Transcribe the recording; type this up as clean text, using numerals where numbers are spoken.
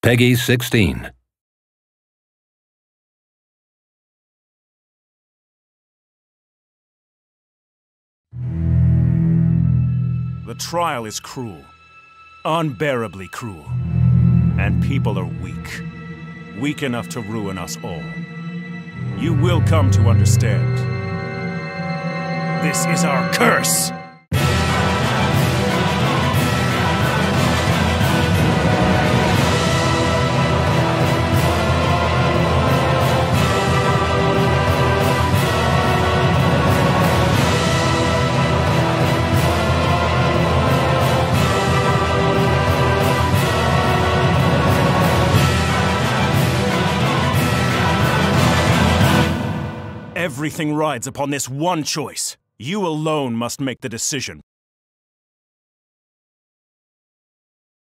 Peggy 16. The trial is cruel. Unbearably cruel. And people are weak. Weak enough to ruin us all. You will come to understand. This is our curse! Everything rides upon this one choice. You alone must make the decision.